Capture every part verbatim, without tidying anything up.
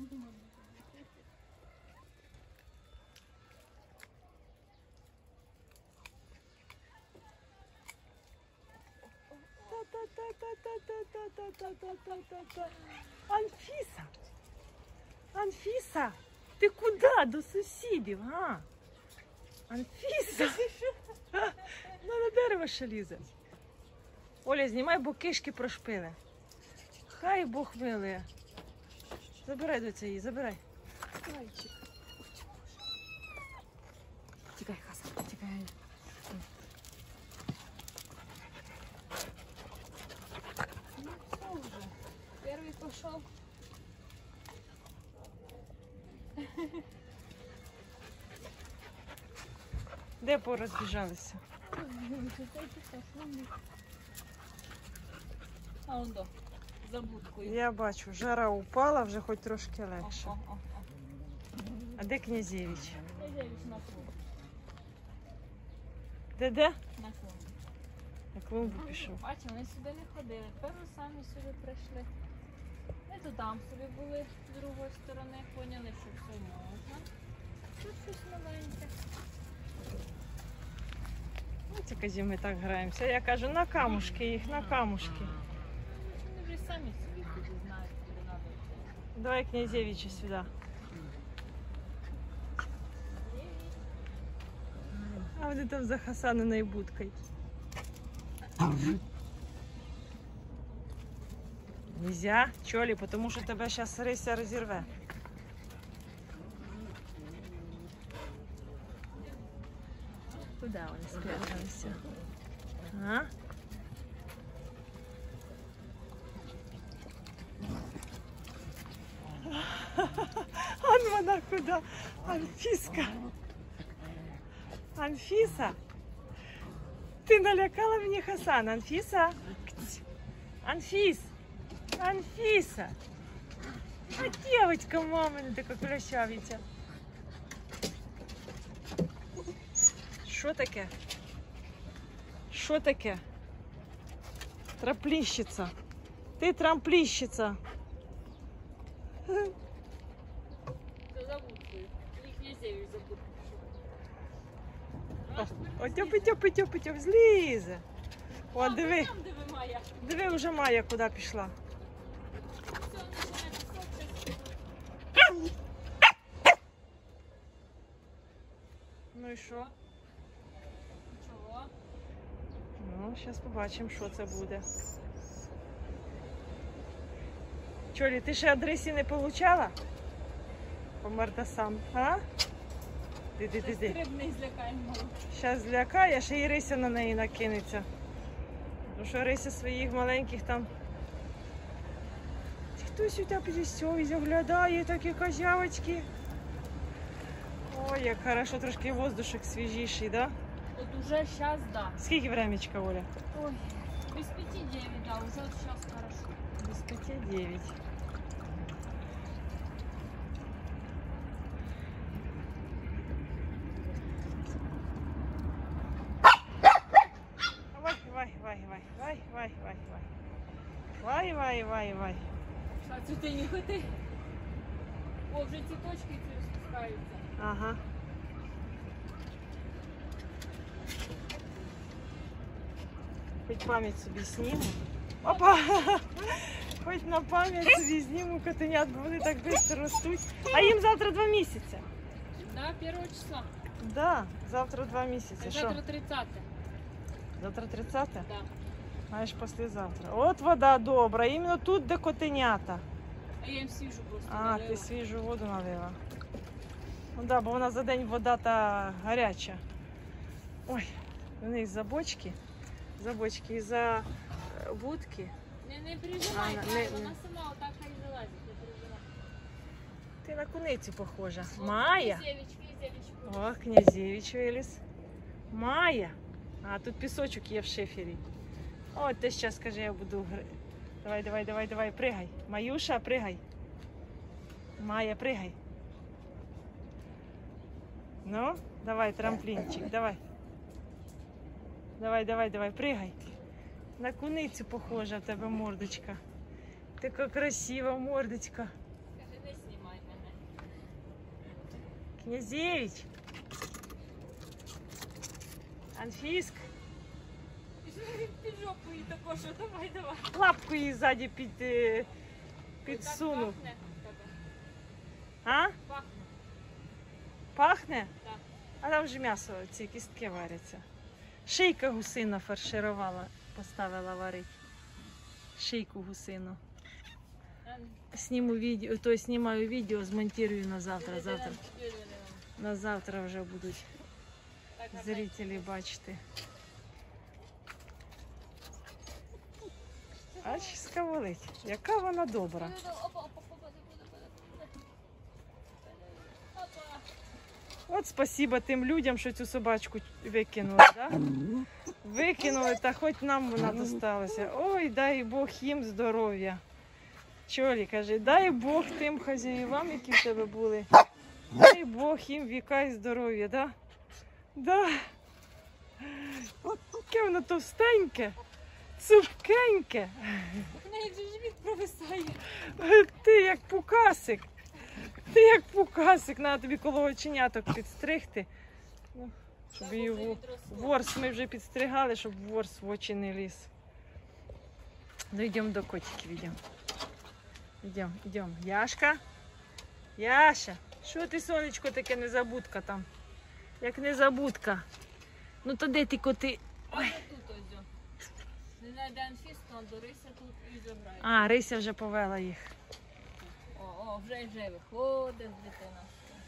Анфіса! Анфіса! Ти куди? До сусідів, а? Анфіса! Ну, на дерево ще лізе. Оля, знімай, бо кишки прошпили. Хай Бог милує. Забирай до цієї, забирай. Зайчик. Тікай, Хаса, тікай. Ну все уже. Первый пошел. Де порозбіжалися? А он до, за будкою. Я бачу, жара упала, вже хоч трошки легше. О, о, о. А де Князєвич? Князевич на клумбу. Де-де? На клумбу. На клумбу пішов. Бачимо, вони сюди не ходили. Певно, самі сюди прийшли. Ми то там собі були з другої сторони, поняли, що все можна. Тут щось маленьке. Ну, тільки ми так граємося. Я кажу, на камушки їх, на камушки. Вони вже й самі собі туди знають, куди треба йти. Давай Князєвича сюди. А вони там за Хасаниною будкою. Нельзя, чолі, тому що тебе зараз Рися розірве. Куди вони спряталися? А? Ан вона куди? Анфіска. Анфіса. Ти налякала мені Хасана, Анфіса. Анфіс. Анфіса. А дівчинка мамина така красавиця. Що таке? Що таке? Трампліщиця. Ти трампліщиця. Це за будкою. І Князевич за будкою пішов. О, тьопи, тьопи, тьопи, тьопи, злізе. О, диви, Там, де ви Майя. диви, вже Майя куди пішла. Все, починає пісок. Ну і що? Чого? Ну, зараз побачимо, що це буде. Чолі, ти ще адресі не получала? По мордасам, а? Ди-ди-ди-ди. Стрибний злякаємо мало. Зараз злякає, ще й Рися на неї накинеться. Тому що Рися своїх маленьких там... Хтось сюди підійшов і заглядає, такі козявочки. Ой, як хорошо, трошки воздушок свіжіший, да? От уже зараз, да. Скільки времечка, Оля? Ой, без пяти девять, да, уже вот сейчас хорошо. Без пяти девять. Вай, вай, вай, вай, вай, вай, вай, вай. Вай, вай, вай, вай. А цветы не хоти. О, вже цветочки ці спускаються. Ага. Хоч пам'ять собі зніму. Опа! Хоч на пам'ять собі зніму котенят, бо вони так швидко ростуть. А їм завтра два місяці. Да, первого числа. Да, завтра два місяці. А Що? завтра тридцяте. Завтра тридцяте? Да. Маєш післязавтра. От вода добра, іменно тут, де котенята. А я їм свіжу просто А, налила. ти свіжу воду налила. Ну да, бо вона за день вода та гаряча. Ой, у них за бочки, за бочки і за е, вудки. Не, не переживай, А, Кай, не- вона сама отак хай залазить, не переживай. Ти на куницю похожа. О, Майя. Князевич, Князевич. О, Князевич виліз. Майя. А, тут пісочок є в шифері. О, ти зараз скажи, я буду гри. Давай, давай, давай, давай, пригай. Маюша, пригай. Майя, пригай. Ну, давай, трамплінчик, давай. Давай, давай, давай, пригай. На куницю похожа в тебе мордочка. Така красива мордочка. Скажи, не знімай. Князевич. Анфіск. Під жопу їй також, давай, давай. Лапку їй ззаді під, е, підсунув. Так пахне в тебе. А? Пахне. Пахне? Так. А там вже м'ясо, ці кістки варяться. Шийка гусина фарширувала, поставила варить. Шийку гусину. Сніму відео, то знімаю відео, змонтирую на завтра. Завтра. На завтра вже будуть зрителі бачити. Аж скаволить. Яка вона добра. От спасіба тим людям, що цю собачку викинули, да? Викинули, та хоч нам вона досталася. Ой, дай Бог їм здоров'я. Чолі каже, дай Бог тим хазяївам, які в тебе були. Дай Бог їм віка і здоров'я, да? Да. Яке воно товстеньке, цупкеньке. В неї вже живіт провисає. Ти як пукасик. Ти як пукасик, треба тобі коло оченяток підстригти. Ну, щоб її в- ворс ми вже підстригали, щоб ворс в очі не ліз. Ну йдемо до котиків, йдемо. Йдемо, йдемо. Яшка? Яша, що ти, сонечко, таке незабудка там? Як незабудка. Ну то де ти коти? Ой. Тут ось. о. Не знайде Анфіску, а до Риси тут і забирає. А, Рися вже повела їх. О, о, вже вже виходить дитина.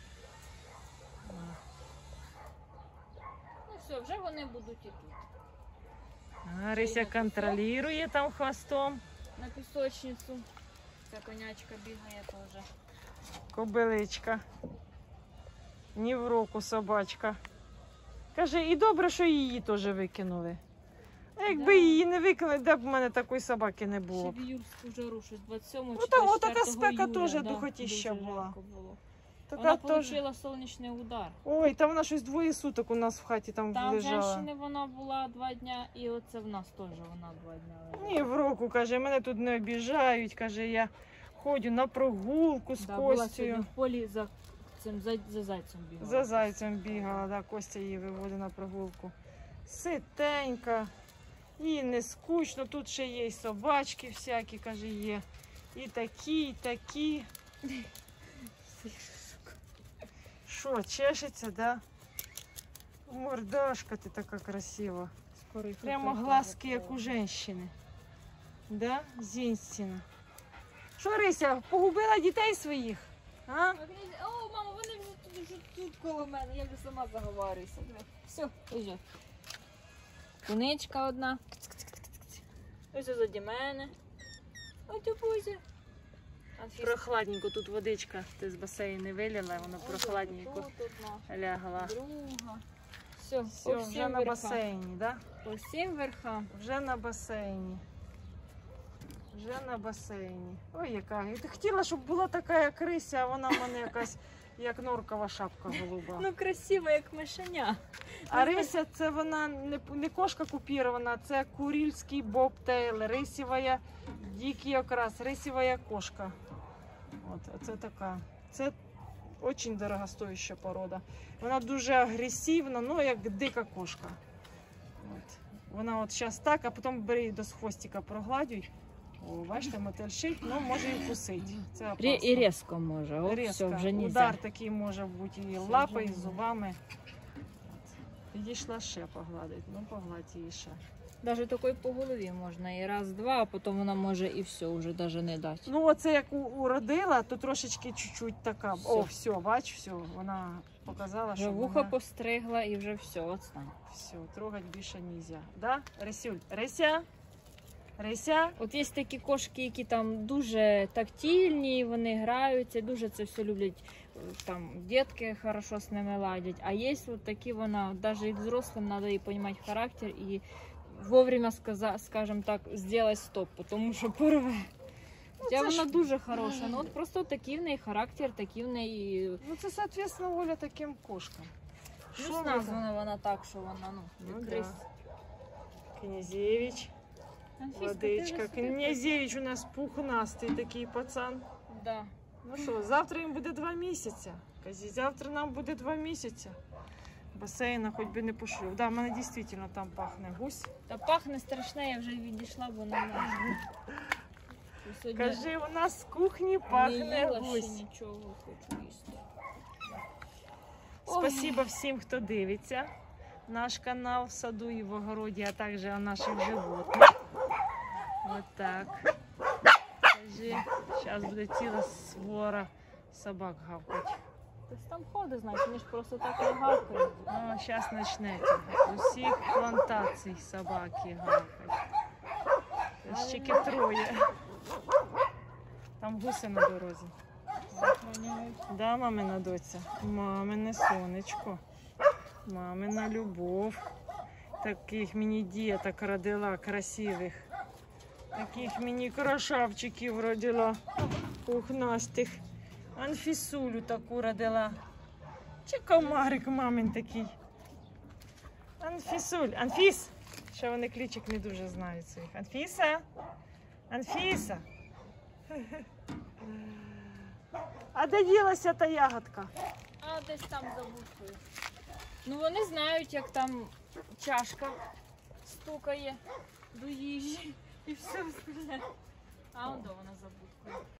Ну все, вже вони будуть і тут. А, Рися контролює там хвостом. На пісочницю. Ця конячка бігає теж. Кобиличка. Ні в року собачка. Каже, і добре, що її теж викинули. А якби Да. її не викинули, де б в мене такої собаки не Ще було. в юрську жару, щось двадцять сьомого Ну, чи там двадцять отака четвертого спека июля, теж да, духотіща дуже була. жарко було. Така Вона теж. отримала сонячний удар. Ой, там вона щось двоє суток у нас в хаті там, Там лежала. женщини вона була два дня, і оце в нас теж вона два дня лежала. Ні, в року, каже, мене тут не обіжають, каже, я ходжу на прогулку з Да, була Костю. сьогодні в полі за цим за, за зайцем бігала. За зайцем бігала, да, Костя її виводить на прогулку. Ситенька, їй не скучно, тут ще є й собачки всякі, каже, є. І такі, і такі. Що, чешеться, да? Мордашка ти така красива. Скоро їх Прямо опять глазки, як готова. у жінки. Да? Зінстіна. Що, Рися, погубила дітей своїх? А? А вони- О, мама, вони вже тут, вже тут коло мене, я вже сама заговорююся. Диви. Все, ось. о. Куничка одна. Ось заді мене. Ось у бузі. Прохладненько, тут водичка, ти з басейну не вилила, воно прохладненько лягла. Друга. Все, Все, вже на басейні, да? По всім верхам. Вже на басейні. Вже на басейні. Ой, яка. Я так хотіла, щоб була така, як Рися, а вона в мене якась, як норкова шапка голуба. Ну, красиво, як мишеня. А Рися це вона не, не кошка купірована, це курильський бобтейл, рисівая, дикий окрас, рисівая кошка. От, це така. Це дуже дорогостояща порода. Вона дуже агресивна, ну як дика кошка. От. Вона от зараз так, а потім бери її до хвостика прогладюй. О, бачите, мотель шить, ну може і вкусить. Це опасно. І різко може. О, Різко. все, вже нельзя. Удар такий може бути і Все, лапою, вже і ні. зубами. От. Підійшла ще погладить, ну погладь її ще. Даже такої по голові можна і раз-два, а потім вона може і все, вже навіть не дати. Ну оце як у- уродила, то трошечки чуть-чуть така. Все. О, все, бач, все, вона показала, Вже що вухо вона... постригла і вже все, отстань. Все, трогать більше нельзя. Да? Рисюль, Рися? Рися? От є такі кошки, які там дуже тактильні, вони граються, дуже це все люблять. Там дітки хорошо з ними ладять. А є от такі вона, навіть і взрослим треба їй розуміти характер і вовремя, сказа- скажем так, зробити стоп, тому що порве. Хоча це вона ж- дуже хороша, ну от просто такий в неї характер, такий в неї. Ну це, соответственно, Оля таким кошкам. Ну, Що ви названа вона так, що вона, ну, Ну, як да. крис. Князевич, Анфіска, ти водичка. вже собі- Князевич у нас пухнастий такий пацан. Да. Ну що, завтра їм буде два місяці. Казі, завтра нам буде два місяці. Басейна хоч би не пошив. Да, в мене дійсно там пахне гусь. Та пахне страшне, я вже відійшла, бо не можу. Сьогодні Кажи, у нас з кухні не пахне їла ще гусь. нічого, хочу їсти. Спасибо всім, хто дивиться наш канал в саду і в огороді, а також о наших животних. Вот так. Кажи, зараз буде ціла свора собак гавкати. Хтось там ходить, значить, вони ж просто так не гавкають. Ну, зараз почнеться. З усіх плантацій собаки гавкать. Ось тільки троє. Там гуси на дорозі. Охороняють. Да, мамина доця? Мамине сонечко. Мамина любов. Таких мені діток родила красивих. Таких мені красавчиків родила. Пухнастих. Анфісулю таку родила. Чи комарик мамин такий. Анфісуль. Анфіс. Ще вони кличок не дуже знають своїх. Анфіса. Анфіса. А де ділася та ягодка? А десь там за будкою. Ну вони знають, як там чашка стукає до їжі і все остальне. А он де вона за будкою.